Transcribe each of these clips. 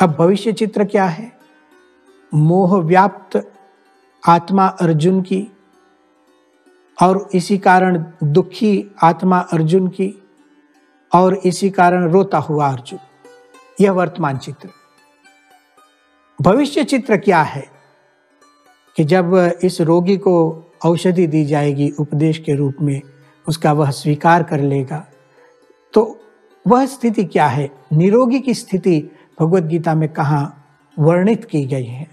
अब भविष्य चित्र क्या है? मोह व्याप्त आत्मा अर्जुन की और इसी कारण दुखी आत्मा अर्जुन की और इसी कारण रोता हुआ अर्जुन। यह वर्तमान चित्र। भविष्य चित्र क्या है कि जब इस रोगी को औषधि दी जाएगी उपदेश के रूप में, उसका वह स्वीकार कर लेगा, तो वह स्थिति क्या है? निरोगी की स्थिति भगवद गीता में कहाँ वर्णित की गई है?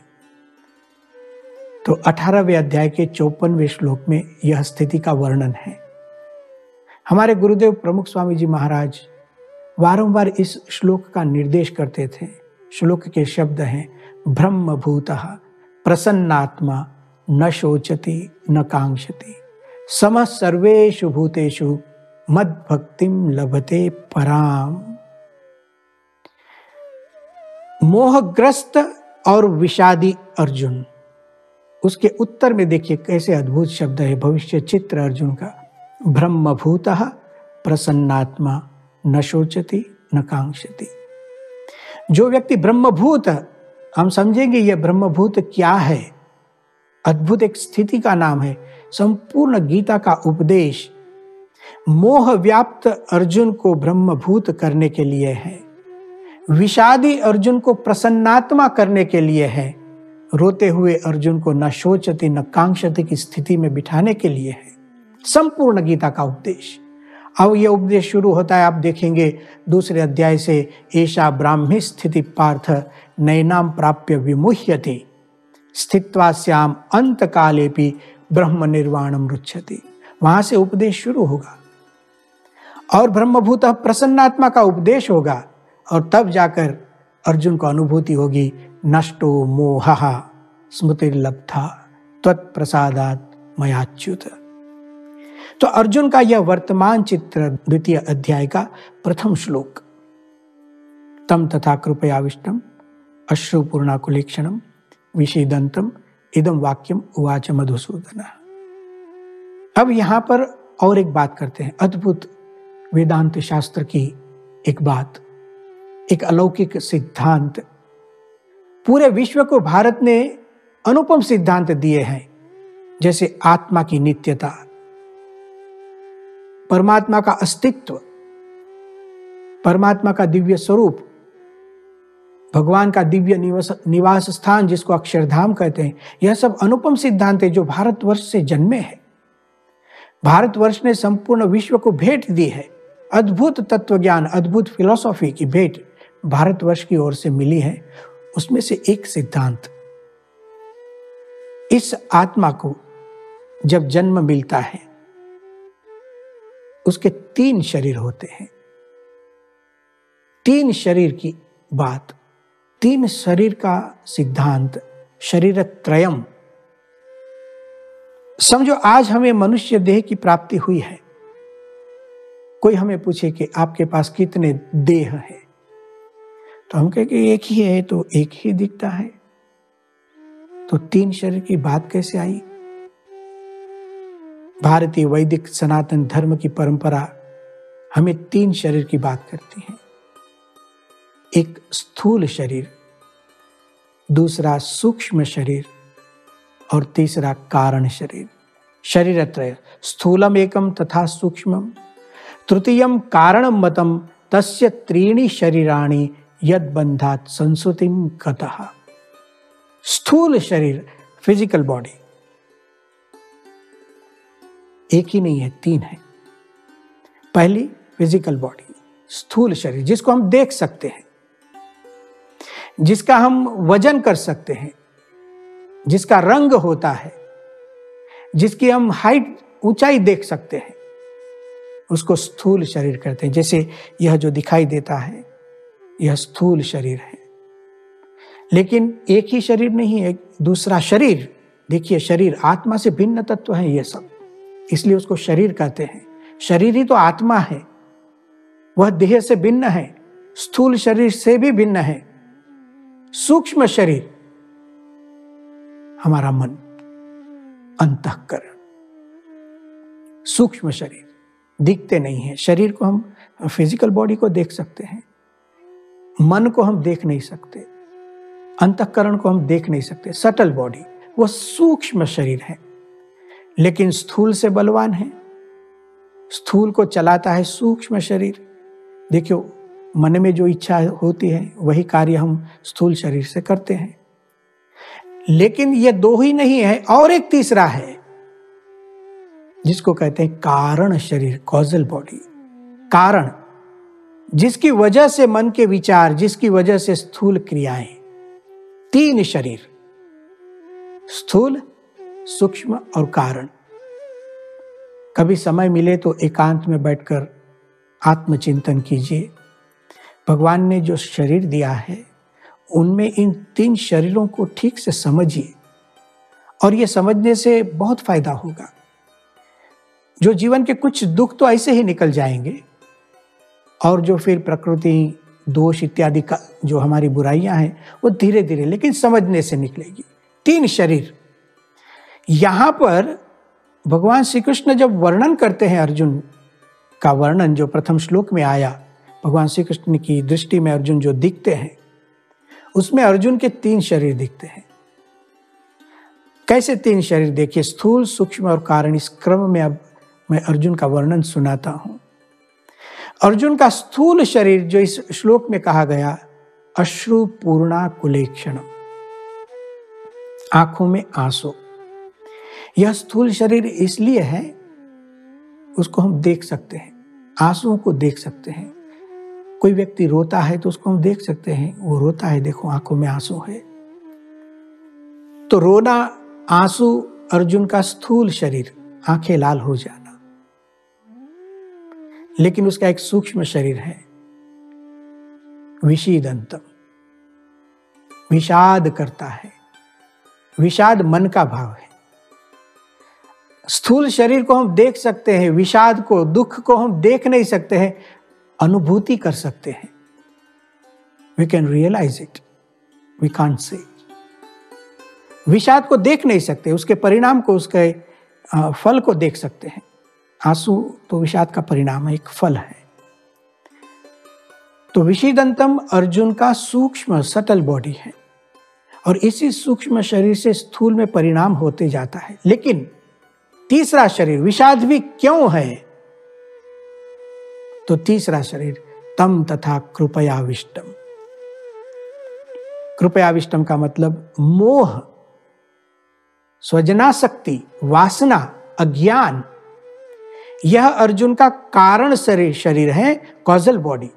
तो 18वें अध्याय के 54वें श्लोक में यह स्थिति का वर्णन है। हमारे गुरुदेव प्रमुख स्वामी जी महाराज वारंवार इस श्लोक का निर्देश करते थे। श्लोक के शब्द हैं, ब्रह्मभूतः प्रसन्नात्मा न शोचति न कांक्षति समः सर्वेषु भूतेषु मद्भक्तिं लभते पराम। मोहग्रस्त और विषादी अर्जुन, उसके उत्तर में देखिए कैसे अद्भुत शब्द है भविष्य चित्र अर्जुन का। ब्रह्मभूतः प्रसन्नात्मा न शोचति न कांक्षति। जो व्यक्ति ब्रह्मभूत, हम समझेंगे यह ब्रह्मभूत क्या है। अद्भुत एक स्थिति का नाम है। संपूर्ण गीता का उपदेश मोह व्याप्त अर्जुन को ब्रह्मभूत करने के लिए है, विषादी अर्जुन को प्रसन्नात्मा करने के लिए है, रोते हुए अर्जुन को न शोचति न कांक्षति की स्थिति में बिठाने के लिए है। संपूर्ण गीता का उपदेश। अब यह उपदेश शुरू होता है, आप देखेंगे 2 अध्याय से, एषा ब्राह्मी स्थिति पार्थ नैनाम प्राप्य विमुह्यति स्थित्वा स्याम अंत कालेपि ब्रह्म निर्वाणम रुच्छति। वहां से उपदेश शुरू होगा और ब्रह्मभूत प्रसन्नात्मा का उपदेश होगा और तब जाकर अर्जुन को अनुभूति होगी, नष्टो मोहः स्मृतिर्लब्धा त्वत्प्रसादात् मयाच्युत। तो अर्जुन का यह वर्तमान चित्र 2 अध्याय का प्रथम श्लोक। तम तथा कृपयाविष्टम अश्रुपूर्णाकुलेक्षणम विषीदंतम इदम वाक्यम उवाच मधुसूदन। अब यहां पर और एक बात करते हैं, अद्भुत वेदांत शास्त्र की एक बात, एक अलौकिक सिद्धांत। पूरे विश्व को भारत ने अनुपम सिद्धांत दिए हैं, जैसे आत्मा की नित्यता, परमात्मा का अस्तित्व, परमात्मा का दिव्य स्वरूप, भगवान का दिव्य निवास स्थान जिसको अक्षरधाम कहते हैं। यह सब अनुपम सिद्धांत है जो भारतवर्ष से जन्मे हैं। भारतवर्ष ने संपूर्ण विश्व को भेंट दी है। अद्भुत तत्वज्ञान, अद्भुत फिलॉसफी की भेंट भारतवर्ष की ओर से मिली है। उसमें से एक सिद्धांत, इस आत्मा को जब जन्म मिलता है उसके 3 शरीर होते हैं। 3 शरीर की बात, 3 शरीर का सिद्धांत, शरीर त्रयम। समझो आज हमें मनुष्य देह की प्राप्ति हुई है। कोई हमें पूछे कि आपके पास कितने देह हैं, तो हम कहें कि एक ही है, तो एक ही दिखता है। तो 3 शरीर की बात कैसे आई? भारतीय वैदिक सनातन धर्म की परंपरा हमें 3 शरीर की बात करती है। एक स्थूल शरीर, दूसरा सूक्ष्म शरीर और तीसरा कारण शरीर। शरीर त्रय, स्थूलम एकम तथा सूक्ष्मम तृतीयम कारणम मतम तस्य 3 शरीराणि यद बंधात संस्कृतिम गतः। स्थूल शरीर, फिजिकल बॉडी, एक ही नहीं है, 3 है। पहली फिजिकल बॉडी, स्थूल शरीर, जिसको हम देख सकते हैं, जिसका हम वजन कर सकते हैं, जिसका रंग होता है, जिसकी हम हाइट, ऊंचाई देख सकते हैं, उसको स्थूल शरीर कहते हैं। जैसे यह जो दिखाई देता है यह स्थूल शरीर है। लेकिन एक ही शरीर नहीं है, दूसरा शरीर। देखिए, शरीर आत्मा से भिन्न तत्व है ये सब, इसलिए उसको शरीर कहते हैं। शरीर ही तो आत्मा है, वह देह से भिन्न है, स्थूल शरीर से भी भिन्न है। सूक्ष्म शरीर हमारा मन, अंतःकरण। सूक्ष्म शरीर दिखते नहीं है। शरीर को हम, फिजिकल बॉडी को देख सकते हैं, मन को हम देख नहीं सकते। अंतःकरण को हम देख नहीं सकते, सटल बॉडी, वो सूक्ष्म शरीर है, लेकिन स्थूल से बलवान है। स्थूल को चलाता है सूक्ष्म शरीर। देखियो, मन में जो इच्छा होती है वही कार्य हम स्थूल शरीर से करते हैं। लेकिन ये दो ही नहीं है, और एक तीसरा है जिसको कहते हैं कारण शरीर, कॉजल बॉडी। कारण, जिसकी वजह से मन के विचार, जिसकी वजह से स्थूल क्रियाएं, तीन शरीर, स्थूल, सूक्ष्म और कारण। कभी समय मिले तो एकांत में बैठकर आत्मचिंतन कीजिए। भगवान ने जो शरीर दिया है उनमें इन तीन शरीरों को ठीक से समझिए, और ये समझने से बहुत फायदा होगा। जो जीवन के कुछ दुख तो ऐसे ही निकल जाएंगे, और जो फिर प्रकृति दोष इत्यादि का जो हमारी बुराइयां हैं वो धीरे धीरे लेकिन समझने से निकलेगी। तीन शरीर, यहां पर भगवान श्री कृष्ण जब वर्णन करते हैं, अर्जुन का वर्णन जो प्रथम श्लोक में आया, भगवान श्री कृष्ण की दृष्टि में अर्जुन जो दिखते हैं, उसमें अर्जुन के तीन शरीर दिखते हैं। कैसे तीन शरीर? देखिए, स्थूल, सूक्ष्म और कारण। इस क्रम में अब मैं अर्जुन का वर्णन सुनाता हूं। अर्जुन का स्थूल शरीर जो इस श्लोक में कहा गया, अश्रु पूर्णा कुलेक्षणम, आंखों में आंसू। यह स्थूल शरीर इसलिए है, उसको हम देख सकते हैं, आंसुओं को देख सकते हैं। कोई व्यक्ति रोता है तो उसको हम देख सकते हैं, वो रोता है, देखो आंखों में आंसू है। तो रोना, आंसू, अर्जुन का स्थूल शरीर, आंखें लाल हो जाना। लेकिन उसका एक सूक्ष्म शरीर है, विषीदंतम, विषाद करता है। विषाद मन का भाव है। स्थूल शरीर को हम देख सकते हैं, विषाद को, दुख को हम देख नहीं सकते हैं, अनुभूति कर सकते हैं। We can realize it, we can't see। विषाद को देख नहीं सकते, उसके परिणाम को, उसके फल को देख सकते हैं। आंसू तो विषाद का परिणाम है, एक फल है। तो विषीदंतम अर्जुन का सूक्ष्म सटल बॉडी है, और इसी सूक्ष्म शरीर से स्थूल में परिणाम होते जाता है। लेकिन तीसरा शरीर विषाद भी क्यों है? तो तीसरा शरीर तम तथा कृपयाविष्टम। कृपयाविष्टम का मतलब मोह, स्वजनासक्ति, वासना, अज्ञान। यह अर्जुन का कारण शरीर है, कॉजल बॉडी।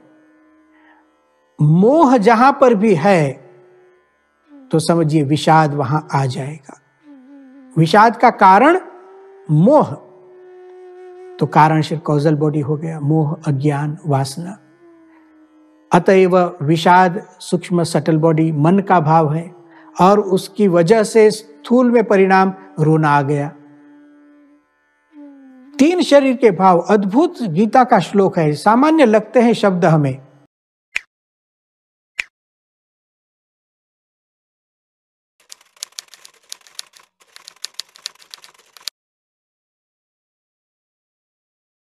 मोह जहां पर भी है तो समझिए विषाद वहां आ जाएगा। विषाद का कारण मोह, तो कारण शरीर कॉजल बॉडी हो गया, मोह, अज्ञान, वासना। अतएव विषाद सूक्ष्म सटल बॉडी मन का भाव है, और उसकी वजह से स्थूल में परिणाम रोना आ गया। तीन शरीर के भाव, अद्भुत गीता का श्लोक है। सामान्य लगते हैं शब्द हमें,